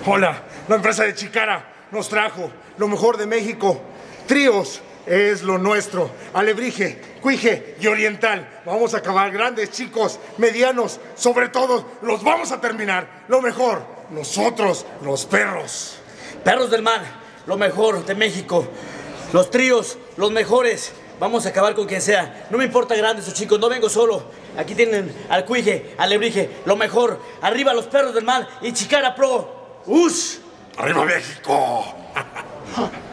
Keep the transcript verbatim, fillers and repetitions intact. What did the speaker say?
Hola, la empresa de Chicara nos trajo lo mejor de México. Tríos es lo nuestro. Alebrije, Cuije y Oriental. Vamos a acabar grandes, chicos, medianos, sobre todo los vamos a terminar. Lo mejor, nosotros, los perros. Perros del mar, lo mejor de México. Los tríos, los mejores. Vamos a acabar con quien sea. No me importa grandes o chicos, no vengo solo. Aquí tienen al Cuije, al Alebrije, lo mejor. Arriba los perros del mar y Chicara Pro. ¡Ush! ¡Arriba México!